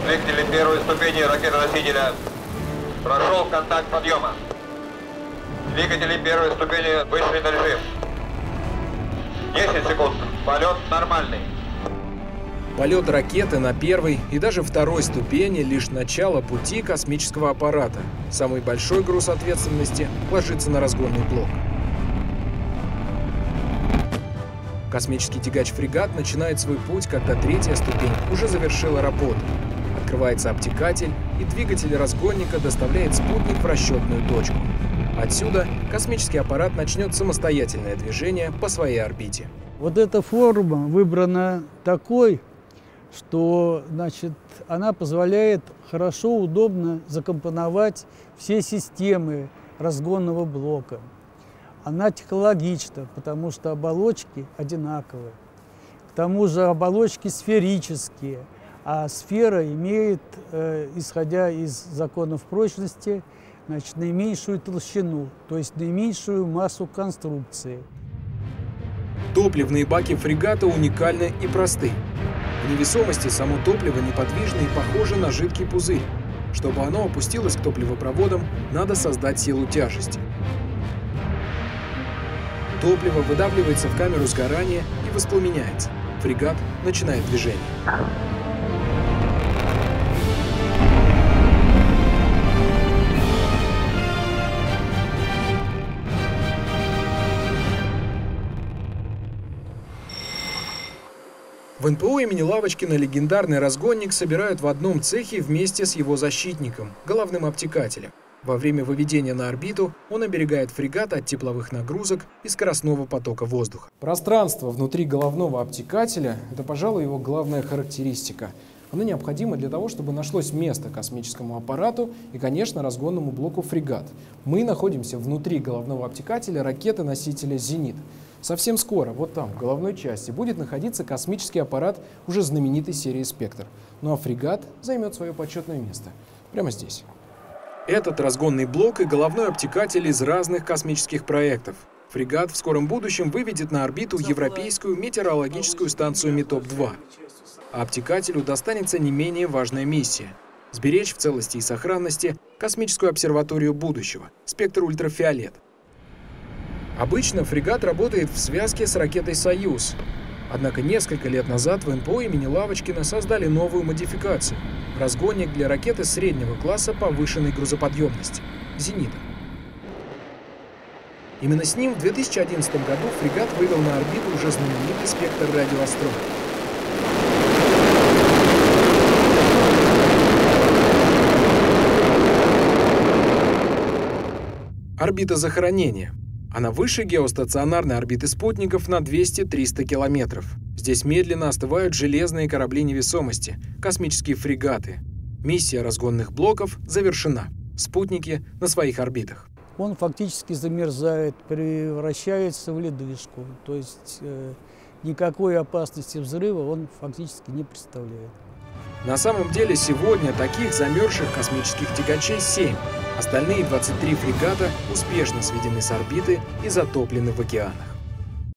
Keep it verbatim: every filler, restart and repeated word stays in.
Двигатели первой ступени ракеты-носителя. Прошел контакт подъема. Двигатели первой ступени вышли на режим. десять секунд. Полет нормальный. Полет ракеты на первой и даже второй ступени – лишь начало пути космического аппарата. Самый большой груз ответственности ложится на разгонный блок. Космический тягач-фрегат начинает свой путь, когда третья ступень уже завершила работу. Открывается обтекатель, и двигатель разгонника доставляет спутник в расчетную точку. Отсюда космический аппарат начнет самостоятельное движение по своей орбите. Вот эта форма выбрана такой, что, значит, она позволяет хорошо, удобно закомпоновать все системы разгонного блока. Она технологична, потому что оболочки одинаковые. К тому же оболочки сферические, а сфера имеет, э, исходя из законов прочности, значит, наименьшую толщину, то есть наименьшую массу конструкции. Топливные баки фрегата уникальны и просты. В невесомости само топливо неподвижно и похоже на жидкий пузырь. Чтобы оно опустилось к топливопроводам, надо создать силу тяжести. Топливо выдавливается в камеру сгорания и воспламеняется. Фрегат начинает движение. В эн пэ о имени Лавочкина легендарный разгонник собирают в одном цехе вместе с его защитником, головным обтекателем. Во время выведения на орбиту он оберегает фрегат от тепловых нагрузок и скоростного потока воздуха. Пространство внутри головного обтекателя – это, пожалуй, его главная характеристика. Оно необходимо для того, чтобы нашлось место космическому аппарату и, конечно, разгонному блоку фрегат. Мы находимся внутри головного обтекателя ракеты-носителя «Зенит». Совсем скоро, вот там, в головной части, будет находиться космический аппарат уже знаменитой серии «Спектр». Ну а фрегат займет свое почетное место прямо здесь. Этот разгонный блок и головной обтекатель из разных космических проектов. Фрегат в скором будущем выведет на орбиту Европейскую метеорологическую станцию Метоп два. А обтекателю достанется не менее важная миссия – сберечь в целости и сохранности космическую обсерваторию будущего – «Спектр ультрафиолет». Обычно фрегат работает в связке с ракетой «Союз». Однако несколько лет назад в эн пэ о имени Лавочкина создали новую модификацию – разгонник для ракеты среднего класса повышенной грузоподъемности – «Зенита». Именно с ним в две тысячи одиннадцатом году фрегат вывел на орбиту уже знаменитый спектр радиоастрономии. Орбита захоронения. Она выше геостационарной орбиты спутников на двести-триста километров. Здесь медленно остывают железные корабли невесомости, космические фрегаты. Миссия разгонных блоков завершена. Спутники на своих орбитах. Он фактически замерзает, превращается в ледышку. То есть э, никакой опасности взрыва он фактически не представляет. На самом деле сегодня таких замерзших космических тягачей семь. Остальные двадцать три фрегата успешно сведены с орбиты и затоплены в океанах.